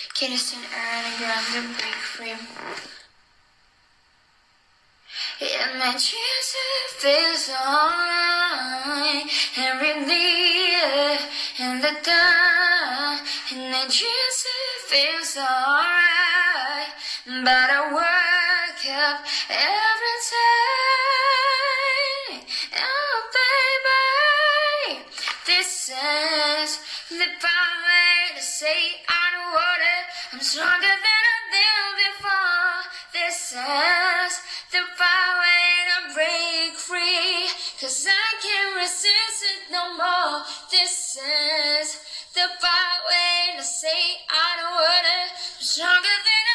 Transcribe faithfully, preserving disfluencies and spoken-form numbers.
Kiedy sen är en grande break free. And my chances feels alright. And really in the dark. And my chances feels alright. But I work up every time. Oh baby, this is the power to say I don't want it. I'm stronger than I've been before. This is the power to break free. Cause I can't resist it no more. This is the power to say I don't want it. I'm stronger than